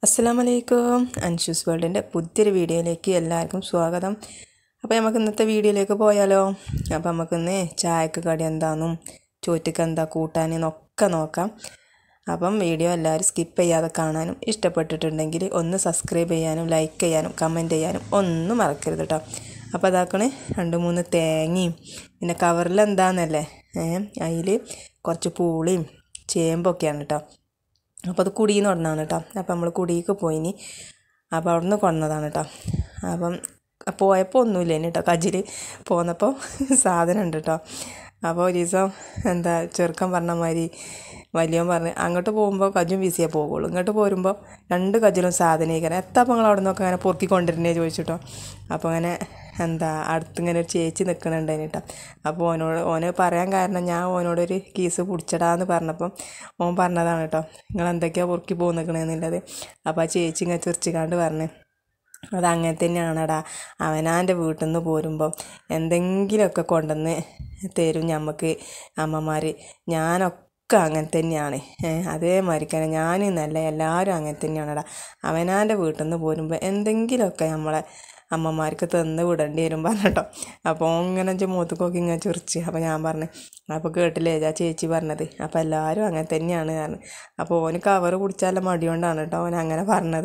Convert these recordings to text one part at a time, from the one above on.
അസ്സലാമലൈക്കും അൻഷൂസ് വേൾഡിൻ്റെ പുതിയൊരു വീഡിയോയിലേക്ക് എല്ലാവർക്കും സ്വാഗതം. അപ്പോൾ നമുക്ക് ഇന്നത്തെ വീഡിയോയിലേക്ക് പോയാലോ. അപ്പോൾ നമുക്കിന്ന് ചായക്ക് കടി എന്താണെന്നും ചോറ്റക്ക് എന്താ കൂട്ടാനെന്നൊക്കെ നോക്കാം. അപ്പം വീഡിയോ എല്ലാവരും സ്കിപ്പ് ചെയ്യാതെ കാണാനും ഇഷ്ടപ്പെട്ടിട്ടുണ്ടെങ്കിൽ ഒന്ന് സബ്സ്ക്രൈബ് ചെയ്യാനും ലൈക്ക് ചെയ്യാനും കമൻറ്റ് ചെയ്യാനും ഒന്നും മറക്കരുത് കേട്ടോ. അപ്പോൾ അതാക്കണേ 2-3 തേങ്ങയും പിന്നെ കവറിൽ എന്താണെന്നല്ലേ അതിൽ കുറച്ച് പൂളിയും ചേമ്പൊക്കെയാണ് കേട്ടോ. അപ്പോൾ അത് കുടിയിൽ നിന്ന് കൊണ്ടുവന്നതാണ് കേട്ടോ. അപ്പോൾ നമ്മൾ കുടിയിലേക്ക് പോയിനി. അപ്പോൾ അവിടെ നിന്ന് കൊണ്ടുവന്നതാണ് കേട്ടോ. അപ്പം പോയപ്പോൾ ഒന്നുമില്ല ഇനി കേട്ടോ. കജിൽ പോന്നപ്പോൾ സാധനം ഉണ്ട് കേട്ടോ. അപ്പോൾ ഒരു ദിവസം ചെറുക്കൻ പറഞ്ഞ മാതിരി വലിയവൻ പറഞ്ഞ് അങ്ങോട്ട് പോകുമ്പോൾ കജ്ജും വീസിയേ പോകുള്ളൂ, ഇങ്ങോട്ട് പോരുമ്പോൾ 2 കജ്ജിലും സാധനം ഇരിക്കണം. എത്തപ്പോൾ നിങ്ങൾ അവിടെ നിന്നൊക്കെ അങ്ങനെ പൊറുക്കിക്കൊണ്ടിരുന്നേ ചോദിച്ചിട്ടോ. അപ്പോൾ അങ്ങനെ അടുത്തിങ്ങനെ ഒരു ചേച്ചി നിൽക്കണുണ്ടായിന് കേട്ടോ. അപ്പോൾ ഓന് പറയാൻ കാരണം ഞാൻ ഓനോടൊരു കീസ് പിടിച്ചടാന്ന് പറഞ്ഞപ്പം ഓൻ പറഞ്ഞതാണ് കേട്ടോ, നിങ്ങൾ എന്തൊക്കെയാണ് പൊറുക്കി പോകും നിൽക്കണമെന്നുള്ളത്. അപ്പോൾ ആ ചേച്ചി ഇങ്ങനെ ചിരിച്ചുകാണ്ട് പറഞ്ഞ് അതങ്ങനെ തന്നെയാണടാ, അവനാൻ്റെ വീട്ടിൽ നിന്ന് പോരുമ്പം എന്തെങ്കിലുമൊക്കെ കൊണ്ടുവന്ന് തരും നമുക്ക് അമ്മമാർ. ഞാനൊക്കെ അങ്ങനെ തന്നെയാണ്, അതേമാതിരിക്കാണ് ഞാനെന്നല്ല എല്ലാവരും അങ്ങനെ തന്നെയാണടാ. അവനാൻ്റെ വീട്ടിൽ നിന്ന് പോരുമ്പോൾ എന്തെങ്കിലുമൊക്കെ നമ്മളെ അമ്മമാർക്ക് തന്ന് വിടേണ്ടി വരും പറഞ്ഞിട്ടോ. അപ്പോൾ ഇങ്ങനെ മുഖത്തേക്കൊക്കെ ഇങ്ങനെ ചിരിച്ച്. അപ്പോൾ ഞാൻ പറഞ്ഞു അപ്പോൾ കേട്ടില്ലേ ആ ചേച്ചി പറഞ്ഞത്, അപ്പോൾ എല്ലാവരും അങ്ങനെ തന്നെയാണ് കാരണം. അപ്പോൾ ഓന് കവറ് പിടിച്ചാലും മടികൊണ്ടാണ് കേട്ടോ ഓൻ അങ്ങനെ പറഞ്ഞത്.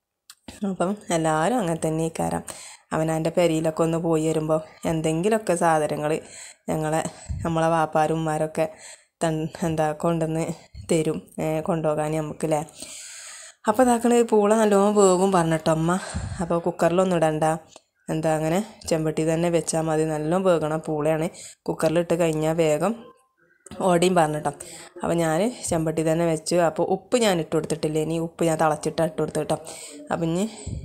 അപ്പം എല്ലാവരും അങ്ങനെ തന്നെ ഇക്കാരം അവനാൻ്റെ പെരിയിലൊക്കെ ഒന്ന് പോയി വരുമ്പോൾ എന്തെങ്കിലുമൊക്കെ സാധനങ്ങൾ നമ്മളെ വാപ്പാരും ഉമ്മാരൊക്കെ കൊണ്ടുവന്ന് തരും കൊണ്ടുപോകാൻ നമുക്കല്ലേ. അപ്പോൾ ഇതാക്കണ പൂള നല്ലോണം വേവും പറഞ്ഞിട്ടോ അമ്മ. അപ്പോൾ കുക്കറിലൊന്നും ഇടണ്ട, അങ്ങനെ ചെമ്പട്ടി തന്നെ വെച്ചാൽ മതി, നല്ലോണം വേകണം പൂളയാണ്. കുക്കറിലിട്ട് കഴിഞ്ഞാൽ വേഗം ഓടിയും പറഞ്ഞിട്ടോ. അപ്പോൾ ഞാൻ ചെമ്പട്ടി തന്നെ വെച്ചു. അപ്പോൾ ഉപ്പ് ഞാൻ ഇട്ട് കൊടുത്തിട്ടില്ല, ഇനി ഉപ്പ് ഞാൻ തിളച്ചിട്ട് ഇട്ട് കൊടുത്തു കേട്ടോ. അപ്പം ഇനി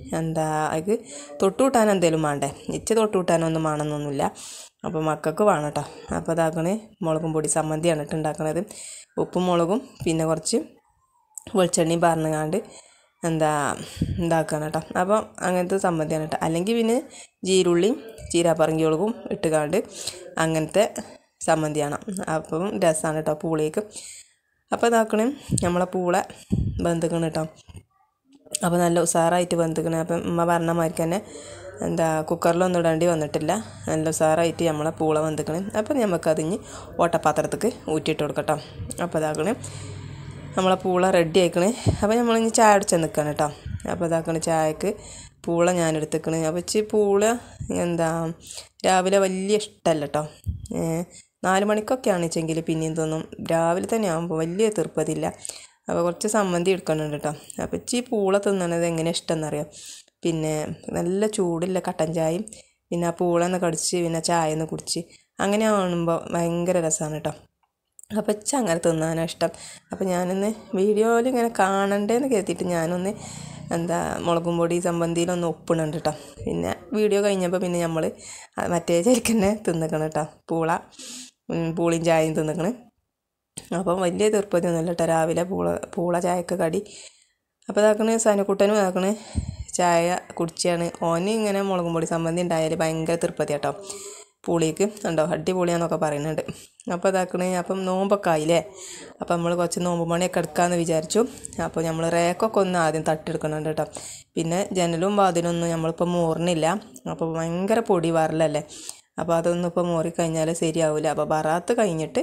അത് തൊട്ട് കൂട്ടാൻ എന്തെങ്കിലും വേണ്ടേ, തൊട്ട് കൂട്ടാനൊന്നും വേണമെന്നൊന്നുമില്ല, അപ്പോൾ മക്കൾക്ക് വേണം കേട്ടോ. അപ്പോൾ ഇതാക്കണേ മുളകും പൊടി സമ്മന്തിയാണ് ഇട്ട് ഉണ്ടാക്കണത്. ഉപ്പും മുളകും പിന്നെ കുറച്ച് വെളിച്ചെണ്ണയും പറഞ്ഞുകൊണ്ട് ഉണ്ടാക്കണം കേട്ടോ. അപ്പോൾ അങ്ങനത്തെ സമ്മന്തിയാണ് കേട്ടോ. അല്ലെങ്കിൽ പിന്നെ ജീരുള്ളിയും ചീരാപ്പറങ്കിയോളകും ഇട്ടുകാണ്ട് അങ്ങനത്തെ സമ്മന്തിയാണ്. അപ്പം രസമാണ് കേട്ടോ പൂളേക്ക്. അപ്പോൾ ഇതാക്കണേ നമ്മളെ പൂള വെന്തിക്കണം കേട്ടോ. അപ്പോൾ നല്ല ഉസാറായിട്ട് വെന്തിക്കണം. അപ്പം ഉമ്മ പറഞ്ഞ മാതിരി തന്നെ കുക്കറിലൊന്നും ഇടേണ്ടി വന്നിട്ടില്ല, നല്ല ഉസാറായിട്ട് നമ്മളെ പൂള വെന്തിക്കണം. അപ്പം നമുക്കതിഞ്ഞ് ഓട്ടപാത്രത്തേക്ക് ഊറ്റിയിട്ട് കൊടുക്കട്ടോ. അപ്പോൾ ഇതാക്കണേ നമ്മളെ പൂള റെഡി ആയിക്കണേ. അപ്പോൾ നമ്മളിഞ്ഞ് ചായ അടിച്ച് നിൽക്കണം കേട്ടോ. അപ്പോൾ ഇതാക്കണ ചായക്ക് പൂള ഞാൻ എടുത്തിക്കണേ. അപ്പോൾ പൂള രാവിലെ വലിയ ഇഷ്ടമല്ല കേട്ടോ. 4 മണിക്കൊക്കെയാണ് വെച്ചെങ്കിൽ പിന്നെയും തോന്നും, രാവിലെ തന്നെ ആകുമ്പോൾ വലിയ തീർപ്പതില്ല. അപ്പോൾ കുറച്ച് സമ്മന്തി എടുക്കുന്നുണ്ട് കേട്ടോ. അപ്പോൾ പൂള തിന്നണത് എങ്ങനെ ഇഷ്ടമെന്നറിയാം. പിന്നെ നല്ല ചൂടില്ല കട്ടൻ ചായയും പിന്നെ ആ പൂളന്ന് കടിച്ച് പിന്നെ ചായ ഒന്ന് കുടിച്ച് അങ്ങനെ കാണുമ്പോൾ ഭയങ്കര രസമാണ് കേട്ടോ. അപ്പോൾ അങ്ങനെ തിന്നാനാണ് ഇഷ്ടം. അപ്പോൾ ഞാനൊന്ന് വീഡിയോയിൽ ഇങ്ങനെ കാണണ്ടേന്ന് കരുതിയിട്ട് ഞാനൊന്ന് മുളകും പൊടി സമ്മന്തിയിലൊന്ന് ഉപ്പിടുന്നുണ്ട് കേട്ടോ. പിന്നെ വീഡിയോ കഴിഞ്ഞപ്പോൾ പിന്നെ നമ്മൾ മറ്റേ ചരിക്കന്നെ തിന്നിക്കണം കേട്ടോ, പൂളിയും ചായയും തിന്നിക്കണ്. അപ്പം വലിയ തീർപ്പതി ഒന്നുമില്ല കേട്ടോ രാവിലെ പൂള ചായക്ക് കടി. അപ്പോൾ ഇതാക്കണേ സനുക്കുട്ടനും ഇതാക്കണേ ചായ കുടിച്ചാണ്. ഓന് ഇങ്ങനെ മുളകും പൊടി സമ്മന്തി ഉണ്ടായാൽ ഭയങ്കര തീർപ്പതി കേട്ടോ. പൂളിക്ക് ഉണ്ടോ അടിപൊളിയാന്നൊക്കെ പറയുന്നുണ്ട്. അപ്പോൾ ഇതാക്കണേ അപ്പം നോമ്പൊക്കെ ആയില്ലേ. അപ്പോൾ നമ്മൾ കുറച്ച് നോമ്പ് മണിയൊക്കെ എടുക്കാമെന്ന് വിചാരിച്ചു. അപ്പോൾ നമ്മൾ റേക്കൊക്കെ ഒന്ന് ആദ്യം തട്ടിയെടുക്കുന്നുണ്ട് കേട്ടോ. പിന്നെ ജനലും വാതിലൊന്നും നമ്മളിപ്പോൾ മോറിനില്ല, അപ്പോൾ ഭയങ്കര പൊടി വരലല്ലേ. അപ്പോൾ അതൊന്നും ഇപ്പോൾ മോറിക്കഴിഞ്ഞാൽ ശരിയാവില്ല. അപ്പോൾ ബറാത്ത് കഴിഞ്ഞിട്ട്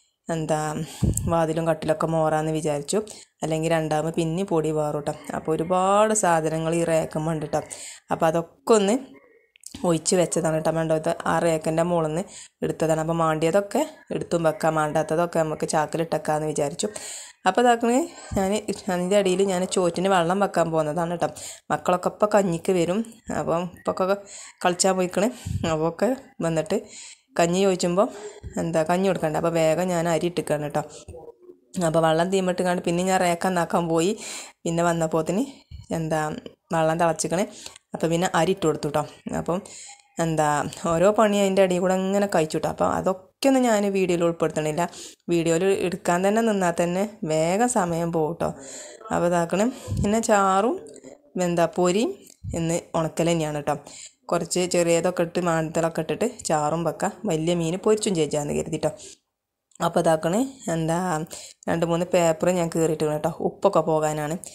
വാതിലും കട്ടിലൊക്കെ മോറാമെന്ന് വിചാരിച്ചു. അല്ലെങ്കിൽ രണ്ടാമത് പിന്നെ പൊടി വാറും കേട്ടോ. അപ്പോൾ ഒരുപാട് സാധനങ്ങൾ ഈ റേക്കുമ്പോൾ ഉണ്ട് കേട്ടോ. അപ്പോൾ അതൊക്കെ ഒന്ന് ഒഴിച്ച് വെച്ചതാണ് കേട്ടോ. വേണ്ടത് ആ റേക്കൻ്റെ മുകളിൽ നിന്ന് എടുത്തതാണ്. അപ്പോൾ മാണ്ടിയതൊക്കെ എടുത്തും വെക്കാം, മാണ്ടാത്തതൊക്കെ നമുക്ക് ചാക്കിലിട്ടേക്കാമെന്ന് വിചാരിച്ചു. അപ്പോൾ ഇതാക്കണേ ഞാൻ അതിൻ്റെ അടിയിൽ ഞാൻ ചോറ്റിന് വെള്ളം വെക്കാൻ പോകുന്നതാണ് കേട്ടോ. മക്കളൊക്കെ ഇപ്പോൾ കഞ്ഞിക്ക് വരും. അപ്പം ഇപ്പൊക്കെ കളിച്ചാൽ പോയിക്കണേ. അപ്പോൾ ഒക്കെ വന്നിട്ട് കഞ്ഞി ചോദിച്ചുമ്പോൾ കഞ്ഞി കൊടുക്കണ്ട. അപ്പോൾ വേഗം ഞാൻ അരി ഇട്ടിക്കാണ് കേട്ടോ. അപ്പോൾ വെള്ളം തീമിട്ടുകൊണ്ട് പിന്നെ ഞാൻ റേക്കന്നാക്കാൻ പോയി. പിന്നെ വന്നപ്പോത്തിന് വെള്ളം തിളച്ചിക്കണേ. അപ്പോൾ പിന്നെ അരി ഇട്ട് കൊടുത്തു കേട്ടോ. അപ്പം ഓരോ പണി അതിൻ്റെ അടിയിൽ കൂടെ ഇങ്ങനെ കഴിച്ചു കേട്ടോ. അപ്പോൾ അതൊക്കെ ഒന്നും ഞാൻ വീഡിയോയിൽ ഉൾപ്പെടുത്തണില്ല. വീഡിയോയിൽ എടുക്കാൻ തന്നെ നിന്നാൽ തന്നെ വേഗം സമയം പോകും കേട്ടോ. അപ്പോൾ ഇതാക്കണം. പിന്നെ ചാറും പൊരിയും എന്ന് ഉണക്കൽ തന്നെയാണ് കേട്ടോ. കുറച്ച് ചെറിയതൊക്കെ ഇട്ട് മാന്തളൊക്കെ ഇട്ടിട്ട് ചാറും വെക്കാം, വലിയ മീൻ പൊരിച്ചും ചേച്ചാന്ന് കരുതിട്ടോ. അപ്പോൾ ഇതാക്കണേ 2-3 പേപ്പർ ഞാൻ കീറിയിട്ടുണ്ട് കേട്ടോ, ഉപ്പൊക്കെ പോകാനാണ്.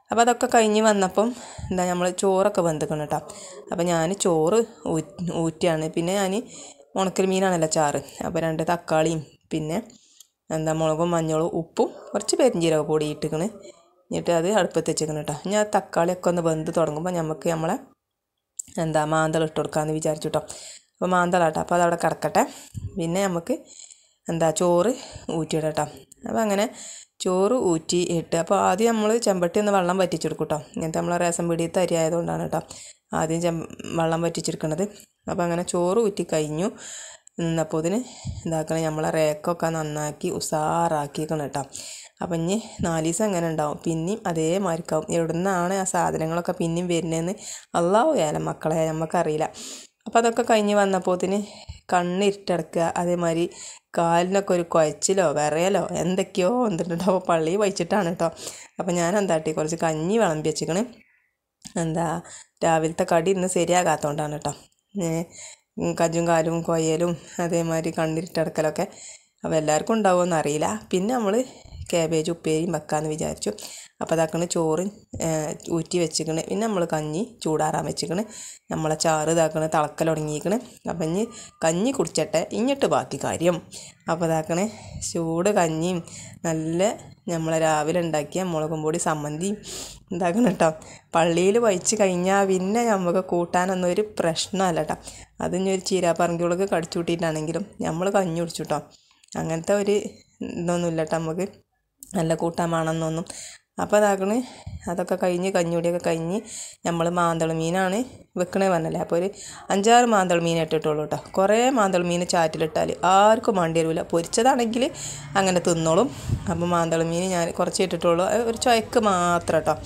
അപ്പോൾ അതൊക്കെ കഴിഞ്ഞ് വന്നപ്പം എന്താ നമ്മൾ ചോറൊക്കെ വെന്തിക്കണം കേട്ടോ. അപ്പോൾ ഞാൻ ചോറ് ഊറ്റിയാണ്. പിന്നെ ഞാൻ ഉണക്കൽ മീനാണല്ലോ ചാറ്. അപ്പോൾ 2 തക്കാളിയും പിന്നെ എന്താ മുളകും മഞ്ഞളും ഉപ്പും കുറച്ച് പെരിഞ്ചീരക പൊടി ഇട്ടിക്കണ്. എന്നിട്ട് അത് അടുപ്പത്ത് വെച്ചിരിക്കണം കേട്ടോ. ഞാൻ തക്കാളിയൊക്കെ ഒന്ന് വെന്ത് തുടങ്ങുമ്പോൾ നമുക്ക് നമ്മളെ എന്താ മാന്തൾ ഇട്ട് കൊടുക്കാമെന്ന് വിചാരിച്ചു കേട്ടോ. അപ്പോൾ മാന്തളാട്ടോ. അപ്പോൾ അതവിടെ കിടക്കട്ടെ. പിന്നെ നമുക്ക് എന്താ ചോറ് ഊറ്റിയിടാം കേട്ടോ. അപ്പോൾ അങ്ങനെ ചോറ് ഊറ്റി ഇട്ട് അപ്പോൾ ആദ്യം നമ്മൾ ചെമ്പട്ടി ഒന്ന് വെള്ളം വറ്റിച്ചെടുക്കും കേട്ടോ. ഇങ്ങനത്തെ നമ്മളെ റേഷൻ പീടികത്തെ അരി ആയതുകൊണ്ടാണ് കേട്ടോ ആദ്യം വെള്ളം വറ്റിച്ചെടുക്കുന്നത്. അപ്പോൾ അങ്ങനെ ചോറ് ഊറ്റി കഴിഞ്ഞു. അപ്പോൾ ഇതിന് ഇതാക്കണം നമ്മളെ റേക്കൊക്കെ നന്നാക്കി ഉസാറാക്കിക്കണം കേട്ടോ. അപ്പം ഇനി 4 ദിവസം അങ്ങനെ ഉണ്ടാവും. പിന്നെയും അതേമാതിരിക്കാവും. എവിടെ നിന്നാണ് ആ സാധനങ്ങളൊക്കെ പിന്നെയും വരുന്നതെന്ന് അള്ളാഹു ആയാലും മക്കളെ നമുക്കറിയില്ല. അപ്പോൾ അതൊക്കെ കഴിഞ്ഞ് വന്നപ്പോഴത്തിന് കണ്ണിരുട്ടടക്കുക, അതേമാതിരി കാലിനൊക്കെ ഒരു കുഴച്ചിലോ വിറയലോ എന്തൊക്കെയോ വന്നിട്ടുണ്ടോ. അപ്പോൾ പള്ളിയിൽ വഹിച്ചിട്ടാണ് കേട്ടോ. അപ്പോൾ ഞാൻ എന്താട്ടി കുറച്ച് കഞ്ഞി വിളമ്പി വെച്ചിക്കണ്. എന്താ രാവിലത്തെ കടി ഇന്ന് ശരിയാകാത്തതുകൊണ്ടാണ് കേട്ടോ. കജ്ജും കാലും കൊയ്യലും അതേമാതിരി കണ്ണിരുട്ടടക്കലൊക്കെ. അപ്പോൾ എല്ലാവർക്കും ഉണ്ടാവുമെന്ന് അറിയില്ല. പിന്നെ നമ്മൾ കാബേജ് ഉപ്പേരിയും വെക്കാമെന്ന് വിചാരിച്ചു. അപ്പോൾ അതാക്കണ് ചോറ് ഊറ്റി വെച്ചിക്കണ്. പിന്നെ നമ്മൾ കഞ്ഞി ചൂടാറാൻ വെച്ചിക്കണ്. നമ്മളെ ചാറ് ഇതാക്കണ് തിളക്കൽ തുടങ്ങിയിരിക്കണ്. അപ്പം ഇനി കഞ്ഞി കുടിച്ചട്ടെ, ഇങ്ങിട്ട് ബാക്കി കാര്യം. അപ്പോൾ ഇതാക്കണേ ചൂട് കഞ്ഞിയും നല്ല നമ്മളെ രാവിലെ ഉണ്ടാക്കിയ മുളകും പൊടി സമ്മന്തിയും ഉണ്ടാക്കണം കേട്ടോ. പള്ളിയിൽ വഹിച്ച് കഴിഞ്ഞാൽ പിന്നെ നമുക്ക് കൂട്ടാനൊന്നും ഒരു പ്രശ്നമല്ല കേട്ടോ. അതിന് ഒരു ചീരാപ്പറങ്കികളൊക്കെ കടിച്ചു കൂട്ടിയിട്ടാണെങ്കിലും നമ്മൾ കഞ്ഞി കുടിച്ചു കേട്ടോ. അങ്ങനത്തെ ഒരു ഇതൊന്നുമില്ല കേട്ടോ നമുക്ക് നല്ല കൂട്ടാൻ വേണമെന്നൊന്നും. അപ്പോൾ അതാക്കണ് അതൊക്കെ കഴിഞ്ഞ് കഞ്ഞിയൊടിയൊക്കെ കഴിഞ്ഞ് നമ്മൾ മാന്തൾ മീനാണ് വെക്കണേ പറഞ്ഞല്ലേ. അപ്പോൾ ഒരു 5-6 മാന്തൾ മീൻ ഇട്ടിട്ടുള്ളൂ കേട്ടോ. കുറേ മാന്തൾ മീൻ ചാറ്റിലിട്ടാൽ ആർക്കും വേണ്ടി വരില്ല. പൊരിച്ചതാണെങ്കിൽ അങ്ങനെ തിന്നോളും. അപ്പോൾ മാന്തൾ മീൻ ഞാൻ കുറച്ച് ഇട്ടിട്ടുള്ളൂ. ഒരു ചുവയ്ക്ക് മാത്രം കേട്ടോ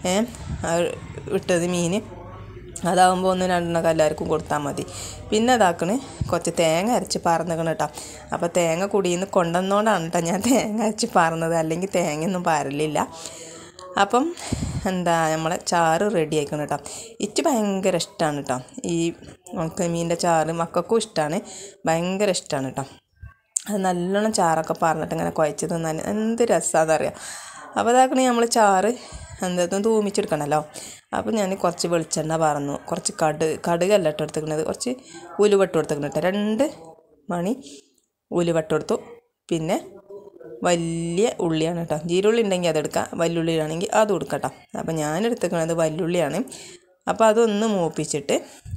ഇട്ടത് മീൻ. അതാകുമ്പോൾ 1-2 എല്ലാവർക്കും കൊടുത്താൽ മതി. പിന്നെ അതാക്കണ് കുറച്ച് തേങ്ങ അരച്ച് പറന്നിക്കണം കേട്ടോ. അപ്പോൾ തേങ്ങ കുടിയിൽ നിന്ന് കൊണ്ടുവന്നോണ്ടാണ് കേട്ടോ ഞാൻ തേങ്ങ അരച്ച് പറന്നത്, അല്ലെങ്കിൽ തേങ്ങയൊന്നും പാരലില്ല. അപ്പം എന്താ നമ്മളെ ചാറ് റെഡി ആയിക്കണം കേട്ടോ. എനിക്ക് ഭയങ്കര ഇഷ്ടമാണ് കേട്ടോ ഈ ഉണക്കമീൻ്റെ ചാറ്. മക്കൾക്കും ഇഷ്ടമാണ്, ഭയങ്കര ഇഷ്ടമാണ് കേട്ടോ. അത് നല്ലോണം ചാറൊക്കെ പറഞ്ഞിട്ട് ഇങ്ങനെ കുഴച്ച് തിന്നാൻ എന്ത് രസമാണെന്നറിയാം. അപ്പോൾ അതാക്കണേ നമ്മൾ ചാറ് എന്താ തൂമിച്ചെടുക്കണമല്ലോ. അപ്പോൾ ഞാൻ കുറച്ച് വെളിച്ചെണ്ണ പറന്നു, കുറച്ച് കടുകല്ല ഇട്ട് കൊടുത്തിരിക്കുന്നത്, കുറച്ച് ഉലുവട്ട് കൊടുത്തിരിക്കണം കേട്ടോ. 2 മണി ഉലുവട്ട് കൊടുത്തു. പിന്നെ വലിയ ഉള്ളിയാണ് കേട്ടോ. ജീരുള്ളി ഉണ്ടെങ്കിൽ അതെടുക്കാം, വല്യുള്ളി ആണെങ്കിൽ അതും എടുക്കാം കേട്ടോ. അപ്പോൾ ഞാൻ എടുത്തിരിക്കുന്നത് വല്യുള്ളിയാണ്. അപ്പോൾ അതൊന്ന് മൂപ്പിച്ചിട്ട്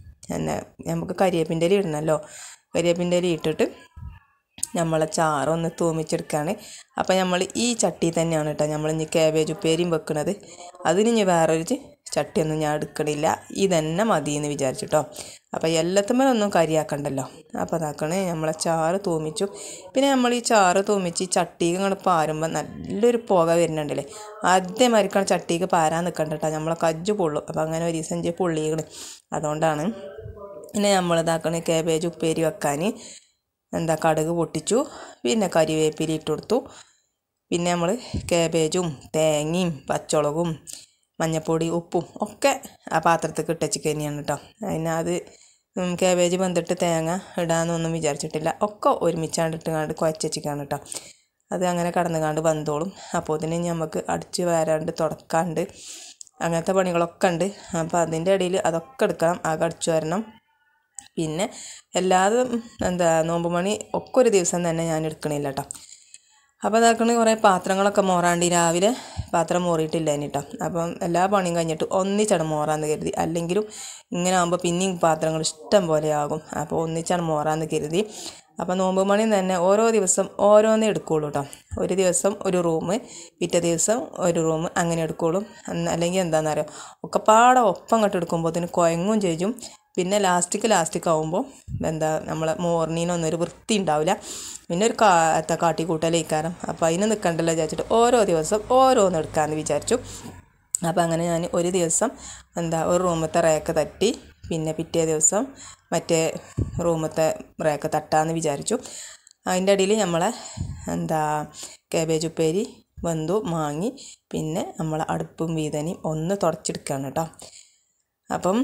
നമുക്ക് കരിവേപ്പിൻ്റെ ഇല ഇടണമല്ലോ. കരിവേപ്പിൻ്റെ ഇല ഇട്ടിട്ട് നമ്മളെ ചാറൊന്ന് തൂമിച്ചെടുക്കുകയാണ്. അപ്പോൾ നമ്മൾ ഈ ചട്ടി തന്നെയാണ് കേട്ടോ നമ്മൾ ഇനി കാബേജ് ഉപ്പേരിയും വെക്കുന്നത്. അതിന് ഇനി വേറൊരു ചട്ടിയൊന്നും ഞാൻ എടുക്കണില്ല, ഇതന്നെ മതി എന്ന് വിചാരിച്ചിട്ടോ. അപ്പോൾ എല്ലാത്തുമ്മലൊന്നും കരിയാക്കണ്ടല്ലോ. അപ്പോൾ അതാക്കണേ നമ്മളെ ചാറ് തൂമിച്ചു. പിന്നെ നമ്മൾ ഈ ചാറ് തൂമിച്ച് ചട്ടിക്ക് ഇങ്ങനെ പാരുമ്പോൾ നല്ലൊരു പുക വരുന്നുണ്ടല്ലേ. ആദ്യമായിരിക്കണം ചട്ടിക്ക് പാരാൻ നിൽക്കണ്ട കേട്ടോ, നമ്മളെ കജ്ജ് പൊള്ളും. അപ്പോൾ അങ്ങനെ ഒരു ദിവസം പൊള്ളിയാണ്, അതുകൊണ്ടാണ്. പിന്നെ നമ്മളിതാക്കണേ കാബേജ് ഉപ്പേരി വെക്കാൻ എന്താ കടുക് പൊട്ടിച്ചു, പിന്നെ കരിവേപ്പില ഇട്ട് കൊടുത്തു. പിന്നെ നമ്മൾ കാബേജും തേങ്ങയും പച്ചമുളകും മഞ്ഞൾപ്പൊടി ഉപ്പും ഒക്കെ ആ പാത്രത്തിൽ ഇട്ടച്ചിക്ക് തന്നെയാണ് കേട്ടോ. അത് കാബേജ് വെന്തിട്ട് തേങ്ങ ഇടാമെന്നൊന്നും വിചാരിച്ചിട്ടില്ല, ഒക്കെ ഒരുമിച്ചാണ്ട് ഇട്ടുകൊണ്ട് കുഴച്ചിക്കാണ് കേട്ടോ. അത് അങ്ങനെ കടന്നുകാണ്ട് വന്നോളും. അപ്പോൾ ഇതിന് നമുക്ക് അടിച്ച് വരാണ്ട് തുടക്കാണ്ട് അങ്ങനത്തെ പണികളൊക്കെ ഉണ്ട്. അപ്പോൾ അതിൻ്റെ ഇടയിൽ അതൊക്കെ എടുക്കണം, ആകെ അടിച്ചു വരണം. പിന്നെ എല്ലാതും എന്താ നോമ്പ് മണി ഒക്കെ ഒരു ദിവസം തന്നെ ഞാൻ എടുക്കണില്ല കേട്ടോ. അപ്പോൾ അതാക്കണ കുറേ പാത്രങ്ങളൊക്കെ മോറാണ്ട് രാവിലെ പാത്രം മോറിയിട്ടില്ല കേട്ടോ. അപ്പം എല്ലാ പണിയും കഴിഞ്ഞിട്ട് ഒന്നിച്ചാണ് മോറാന്ന് കരുതി, അല്ലെങ്കിലും ഇങ്ങനെ ആകുമ്പോൾ പിന്നെയും പാത്രങ്ങൾ ഇഷ്ടം പോലെ ആകും. അപ്പോൾ ഒന്നിച്ചാണ് മോറാന്ന് കരുതി. അപ്പോൾ നോമ്പ് മണി തന്നെ ഓരോ ദിവസം ഓരോന്നേ എടുക്കുകയുള്ളൂ കേട്ടോ. ഒരു ദിവസം ഒരു റൂം, പിറ്റേ ദിവസം ഒരു റൂം, അങ്ങനെ എടുക്കുകയുള്ളൂ. അല്ലെങ്കിൽ എന്താണെന്നറിയോ, ഒക്കെ പാടെ ഒപ്പം അങ്ങോട്ട് എടുക്കുമ്പോൾ കുഴങ്ങും ചെയ്യും. പിന്നെ ലാസ്റ്റിക്ക് ആകുമ്പോൾ എന്താ നമ്മളെ മോർണിനൊന്നും ഒരു വൃത്തി ഉണ്ടാവില്ല. പിന്നെ ഒരു കാട്ടിക്കൂട്ടലേക്കാരം. അപ്പോൾ അതിന് നിൽക്കണ്ടല്ലോ വിചാരിച്ചിട്ട് ഓരോ ദിവസം ഓരോന്ന് എടുക്കാമെന്ന് വിചാരിച്ചു. അപ്പോൾ അങ്ങനെ ഞാൻ ഒരു ദിവസം ഒരു റൂമത്തെ റേക്ക് തട്ടി, പിന്നെ പിറ്റേ ദിവസം മറ്റേ റൂമത്തെ റേക്ക് തട്ടാമെന്ന് വിചാരിച്ചു. അതിൻ്റെ ഇടയിൽ നമ്മളെ കാബേജ് ഉപ്പേരി വെന്തു മാങ്ങി. പിന്നെ നമ്മളെ അടുപ്പും വീതനയും ഒന്ന് തുടച്ചെടുക്കുകയാണ് കേട്ടോ. അപ്പം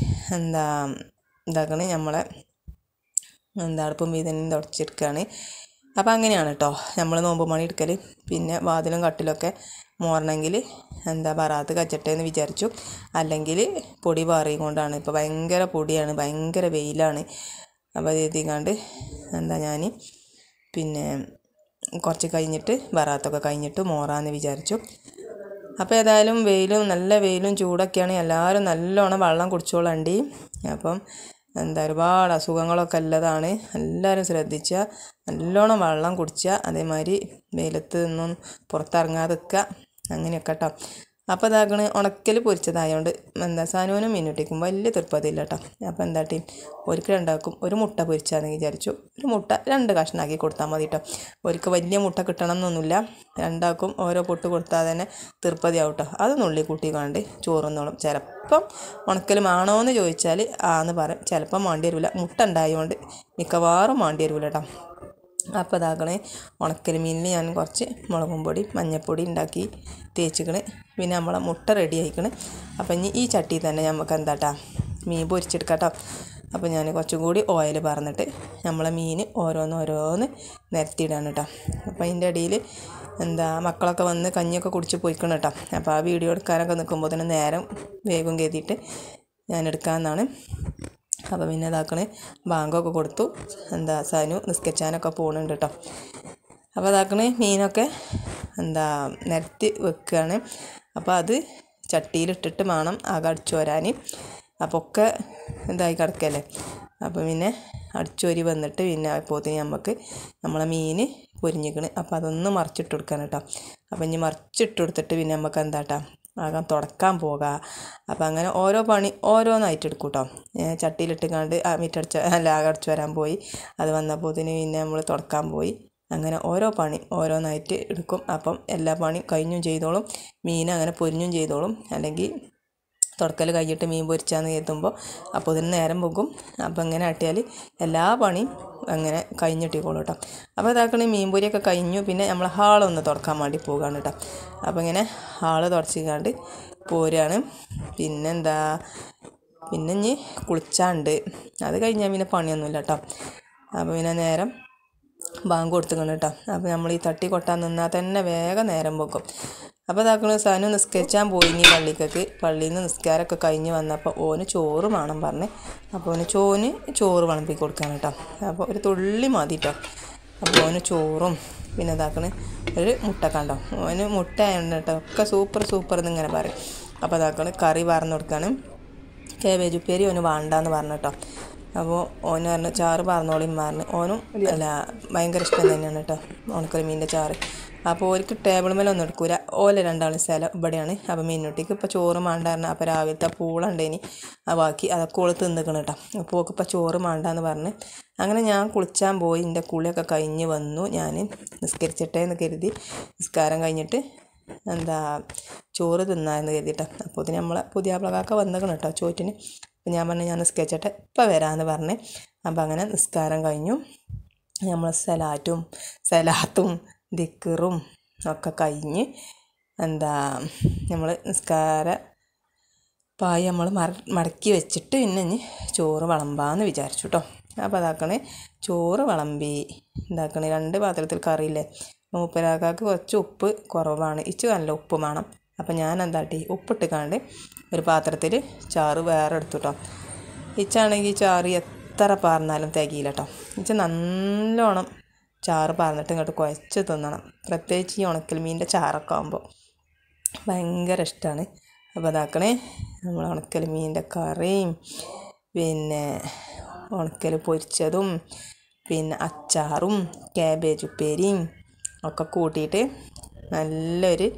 ഇതാക്കണേ നമ്മളെ അടുപ്പും വീതനയും തുടച്ചെടുക്കുകയാണ്. അപ്പോൾ അങ്ങനെയാണ് കേട്ടോ നമ്മൾ നോമ്പ് മണി എടുക്കൽ. പിന്നെ വാതിലും കട്ടിലൊക്കെ മോറണമെങ്കിൽ എന്താ ബറാത്ത് കച്ചട്ടെ എന്ന് വിചാരിച്ചു. അല്ലെങ്കിൽ പൊടി പാറിയും കൊണ്ടാണ്. ഇപ്പോൾ ഭയങ്കര പൊടിയാണ്, ഭയങ്കര വെയിലാണ്. അപ്പോൾ അത് എഴുതിക്കാണ്ട് എന്താ ഞാൻ പിന്നെ കുറച്ച് കഴിഞ്ഞിട്ട് ബറാത്തൊക്കെ കഴിഞ്ഞിട്ട് മോറാമെന്ന് വിചാരിച്ചു. അപ്പോൾ ഏതായാലും വെയിലും നല്ല വെയിലും ചൂടൊക്കെയാണ്. എല്ലാവരും നല്ലോണം വെള്ളം കുടിച്ചോളണ്ടി. അപ്പം എന്താ ഒരുപാട് അസുഖങ്ങളൊക്കെ ഉള്ളതാണ്. എല്ലാവരും ശ്രദ്ധിക്കുക, നല്ലോണം വെള്ളം കുടിക്കുക, അതേമാതിരി വെയിലത്ത് നിന്നും പുറത്തിറങ്ങാതെ നിൽക്കുക, അങ്ങനെയൊക്കെ കേട്ടോ. അപ്പോൾ അതാകണ് ഉണക്കൽ പൊരിച്ചതായതുകൊണ്ട് എന്താ സാനുവിനും മീനുട്ടിക്കും വലിയ തൃപ്പതില്ല കേട്ടോ. അപ്പോൾ എന്താട്ടി ഒരിക്കൽ ഉണ്ടാക്കും, ഒരു മുട്ട പൊരിച്ചാന്ന് വിചാരിച്ചു. ഒരു മുട്ട 2 കഷ്ണമാക്കി കൊടുത്താൽ മതി കേട്ടോ. ഒരിക്കൽ വലിയ മുട്ട കിട്ടണം എന്നൊന്നുമില്ല, രണ്ടാക്കും ഓരോ പൊട്ട് കൊടുത്താൽ തന്നെ തൃപ്പതിയാവും കേട്ടോ. അത് നുള്ളി കൂട്ടി കണ്ട് ചോറുന്നോളും. ചിലപ്പം ഉണക്കൽ വേണോ എന്ന് ചോദിച്ചാൽ ആന്ന് പറയും, ചിലപ്പം വേണ്ടി വരില്ല. മുട്ട ഉണ്ടായതുകൊണ്ട് മിക്കവാറും വേണ്ടി വരില്ല കേട്ടോ. അപ്പോൾ ഇതാക്കണേ ഉണക്കൽ മീനിൽ ഞാൻ കുറച്ച് മുളകും പൊടി മഞ്ഞൾപ്പൊടി ഉണ്ടാക്കി തേച്ചിക്കണ്. പിന്നെ നമ്മളെ മുട്ട റെഡി ആയിക്കണ്. അപ്പം ഇനി ഈ ചട്ടി തന്നെ നമുക്ക് എന്താട്ടാ മീൻ പൊരിച്ചെടുക്കാം കേട്ടോ. അപ്പോൾ ഞാൻ കുറച്ചും കൂടി ഓയിൽ പറന്നിട്ട് നമ്മളെ മീൻ ഓരോന്ന് നിരത്തിയിടാണ് കേട്ടോ. അപ്പോൾ അതിൻ്റെ ഇടയിൽ എന്താ മക്കളൊക്കെ വന്ന് കഞ്ഞിയൊക്കെ കുടിച്ച് പോയിക്കണം കേട്ടോ. അപ്പോൾ ആ വീഡിയോ എടുക്കാനൊക്കെ നിൽക്കുമ്പോൾ തന്നെ നേരം വേഗം കരുതിയിട്ട് ഞാൻ എടുക്കാമെന്നാണ്. അപ്പോൾ പിന്നെ ഇതാക്കണേ ബാങ്കൊക്കെ കൊടുത്തു. എന്താ സാനു നിസ്കരിച്ചാനൊക്കെ പോകുന്നുണ്ട് കേട്ടോ. അപ്പോൾ ഇതാക്കണേ മീനൊക്കെ എന്താ നിരത്തി വെക്കുകയാണ്. അപ്പോൾ അത് ചട്ടിയിലിട്ടിട്ട് വേണം ആകെ അടിച്ചു വരാൻ. അപ്പോൾ ഒക്കെ ഇതായി കിടക്കല്ലേ. അപ്പോൾ പിന്നെ അടിച്ചോരി വന്നിട്ട് പിന്നെ അപ്പോഴത്തേന് നമുക്ക് നമ്മളെ മീൻ പൊരിഞ്ഞിക്കണ്. അപ്പോൾ അതൊന്ന് മറിച്ചിട്ട് കൊടുക്കാൻ കേട്ടോ. അപ്പോൾ ഇനി മറിച്ചിട്ട് കൊടുത്തിട്ട് പിന്നെ നമുക്ക് എന്താട്ടാ ആകാൻ തുടക്കാൻ പോകാം. അപ്പോൾ അങ്ങനെ ഓരോ പണി ഓരോന്നായിട്ട് എടുക്കും കേട്ടോ. ചട്ടിയിലിട്ട് മിറ്റടിച്ച് ആകെ അടിച്ചു വരാൻ പോയി. അത് വന്നപ്പോഴത്തേന് പിന്നെ നമ്മൾ തുടക്കാൻ പോയി. അങ്ങനെ ഓരോ പണി ഓരോന്നായിട്ട് എടുക്കും. അപ്പം എല്ലാ പണി കഴിഞ്ഞും ചെയ്തോളും, മീൻ അങ്ങനെ പൊരിഞ്ഞും ചെയ്തോളും. അല്ലെങ്കിൽ തുടക്കൽ കഴിഞ്ഞിട്ട് മീൻ പൊരിച്ചാന്ന് കരുതുമ്പോൾ അപ്പോൾ ഇതിന് നേരം പോകും. അപ്പോൾ ഇങ്ങനെ ആട്ടിയാൽ എല്ലാ പണിയും അങ്ങനെ കഴിഞ്ഞിട്ടിക്കോളൂ കേട്ടോ. അപ്പോൾ ഇതാക്കണേ മീൻ പൊരിയൊക്കെ കഴിഞ്ഞു. പിന്നെ നമ്മൾ ഹാളൊന്ന് തുടക്കാൻ വേണ്ടി പോകുകയാണ് കേട്ടോ. അപ്പോൾ ഇങ്ങനെ ഹാള് തുടച്ചിക്കാണ്ട് പോരുകയാണ്. പിന്നെന്താ പിന്നെ ഇനി കുളിച്ചാണ്ട് അത് കഴിഞ്ഞാൽ പിന്നെ പണിയൊന്നുമില്ല കേട്ടോ. അപ്പോൾ പിന്നെ നേരം ബാങ്ക് കൊടുത്തുക്കണം കേട്ടോ. അപ്പോൾ നമ്മൾ ഈ തട്ടി കൊട്ടാൻ നിന്നാൽ തന്നെ വേഗം നേരം പോകും. അപ്പോൾ ഇതാക്കണ സാനു നിസ്കരിച്ചാൻ പോയി പള്ളിക്കൊക്കെ. പള്ളിയിൽ നിന്ന് നിസ്കാരമൊക്കെ കഴിഞ്ഞ് വന്നപ്പോൾ ഓന് ചോറ് വേണം പറഞ്ഞ്. അപ്പോൾ ഓന് ചോറ് വിളമ്പി കൊടുക്കാൻ കേട്ടോ. അപ്പോൾ ഒരു തുള്ളി മതി കേട്ടോ. അപ്പോൾ ഓന് ചോറും പിന്നെ ഇതാക്കണ ഒരു മുട്ട കണ്ടോ, ഓന് മുട്ട ആയതുകൊണ്ട് കേട്ടോ ഒക്കെ സൂപ്പർ എന്നിങ്ങനെ പറയും. അപ്പോൾ ഇതാക്കണ കറി വാർന്ന് കൊടുക്കാനും കാബേജ് ഉപ്പേരി ഓന് വേണ്ടാന്ന് പറഞ്ഞു കേട്ടോ. അപ്പോൾ ഓന് പറഞ്ഞു ചാറ് പറഞ്ഞോളിയും പറഞ്ഞു. ഓനും ഭയങ്കര ഇഷ്ടം തന്നെയാണ് കേട്ടോ ഉണക്കൽ മീനിൻ്റെ ചാറ്. അപ്പോൾ ഓർക്ക് ടേബിൾ മേലൊന്നും എടുക്കൂല. ഓല രണ്ടാളും സ്ഥലം ഇവിടെയാണ്. അപ്പോൾ മീനുട്ടിക്ക് ഇപ്പോൾ ചോറ് വേണ്ടായിരുന്നു. അപ്പോൾ രാവിലത്തെ പൂളുണ്ടേനി ബാക്കി അതൊക്കെ ഓള് തിന്നിക്കണം കേട്ടോ. അപ്പോൾ ഓൾക്ക് ഇപ്പോൾ ചോറ് വേണ്ടാന്ന് പറഞ്ഞ് അങ്ങനെ ഞാൻ കുളിച്ചാൻ പോയി. എൻ്റെ കുളിയൊക്കെ കഴിഞ്ഞ് വന്നു. ഞാൻ നിസ്കരിച്ചിട്ടേ എന്ന് കരുതി നിസ്കാരം കഴിഞ്ഞിട്ട് എന്താ ചോറ് തിന്നാമെന്ന് കരുതിയിട്ടോ. അപ്പോൾ ഇതിന് നമ്മളെ പുതിയ പ്ലഗൊക്കെ വന്നിക്കണം കേട്ടോ ചോറ്റിന്. അപ്പോൾ ഞാൻ പറഞ്ഞു ഞാൻ നിസ്കരിച്ചിട്ട് ഇപ്പം വരാമെന്ന് പറഞ്ഞ്. അപ്പോൾ അങ്ങനെ നിസ്കാരം കഴിഞ്ഞു. നമ്മൾ സലാത്തും ദിക്കറും ഒക്കെ കഴിഞ്ഞ് എന്താ നമ്മൾ നിസ്കാര പായി നമ്മൾ മടക്കി വെച്ചിട്ട് പിന്നെ ഇനി ചോറ് വിളമ്പാന്ന് വിചാരിച്ചു കേട്ടോ. അപ്പോൾ അതാക്കണേ ചോറ് വിളമ്പി ഇതാക്കണേ 2 പാത്രത്തിൽ കറിയില്ലേ. മൂപ്പരാക്കാക്ക് കുറച്ച് ഉപ്പ് കുറവാണ്, ഇച്ച് നല്ല ഉപ്പ് വേണം. അപ്പം ഞാൻ എന്താട്ടി ഉപ്പിട്ടിക്കാണ്ട് ഒരു പാത്രത്തിൽ ചാറ് വേറെ എടുത്തു കേട്ടോ. ഇച്ചാണെങ്കിൽ ചാറ് എത്ര പറഞ്ഞാലും തികയില്ല കേട്ടോ. ഇച്ച് നല്ലോണം ചാറ് പറഞ്ഞിട്ട് ഇങ്ങോട്ട് കുഴച്ച് തിന്നണം. പ്രത്യേകിച്ച് ഈ ഉണക്കൽ മീനിൻ്റെ ചാറൊക്കെ ആകുമ്പോൾ ഭയങ്കര ഇഷ്ടമാണ്. അപ്പോൾ അതാക്കണേ നമ്മൾ ഉണക്കൽ മീനിൻ്റെ കറിയും പിന്നെ ഉണക്കൽ പൊരിച്ചതും പിന്നെ അച്ചാറും കാബേജ് ഉപ്പേരിയും ഒക്കെ കൂട്ടിയിട്ട് നല്ലൊരു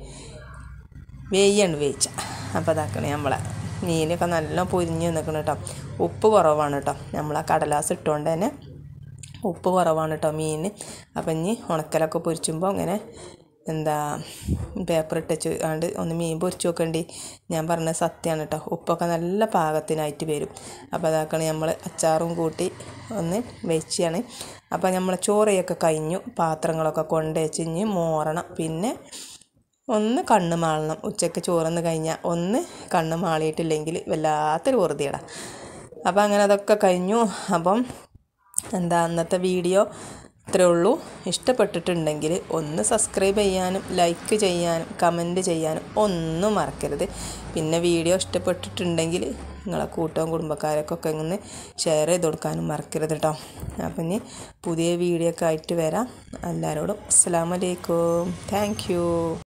വേവിച്ച. അപ്പോൾ അതാക്കണേ നമ്മളെ മീനൊക്കെ നല്ല പൊരിഞ്ഞ് നിൽക്കണം കേട്ടോ. ഉപ്പ് കുറവാണ് കേട്ടോ. നമ്മൾ ആ കടലാസ് ഇട്ടുകൊണ്ട് തന്നെ ഉപ്പ് കുറവാണ് കേട്ടോ മീനിന്. അപ്പം ഇനി ഉണക്കലൊക്കെ പൊരിച്ചുമ്പോൾ ഇങ്ങനെ എന്താ പേപ്പർ ഇട്ടിച്ച് ആണ്ട് ഒന്ന് മീൻ പൊരിച്ച് നോക്കണ്ടി. ഞാൻ പറഞ്ഞത് സത്യമാണ് കേട്ടോ. ഉപ്പൊക്കെ നല്ല പാകത്തിനായിട്ട് വരും. അപ്പോൾ അതാക്കണേ നമ്മൾ അച്ചാറും കൂട്ടി ഒന്ന് വെച്ചാണ്. അപ്പോൾ നമ്മൾ ചോറയൊക്കെ കഴിഞ്ഞു. പാത്രങ്ങളൊക്കെ കൊണ്ടുവച്ച് ഇനി മോറണം. പിന്നെ ഒന്ന് കണ്ണ് മാളണം. ഉച്ചയ്ക്ക് ചോറന്ന് കഴിഞ്ഞാൽ ഒന്ന് കണ്ണ് മാളിയിട്ടില്ലെങ്കിൽ വല്ലാത്തൊരു വെറുതെയിടാം. അപ്പോൾ അങ്ങനെ അതൊക്കെ കഴിഞ്ഞു. അപ്പം എന്താ അന്നത്തെ വീഡിയോ അത്രേ ഉള്ളൂ. ഇഷ്ടപ്പെട്ടിട്ടുണ്ടെങ്കിൽ ഒന്ന് സബ്സ്ക്രൈബ് ചെയ്യാനും ലൈക്ക് ചെയ്യാനും കമൻറ്റ് ചെയ്യാനും ഒന്നും മറക്കരുത്. പിന്നെ വീഡിയോ ഇഷ്ടപ്പെട്ടിട്ടുണ്ടെങ്കിൽ നിങ്ങളെ കൂട്ടവും കുടുംബക്കാരൊക്കെ ഒന്ന് ഷെയർ ചെയ്ത് കൊടുക്കാനും മറക്കരുത് കേട്ടോ. അപ്പം ഇനി പുതിയ വീഡിയോ ഒക്കെ ആയിട്ട് വരാം. എല്ലാവരോടും അസ്സലാമു അലൈക്കും. Thank U.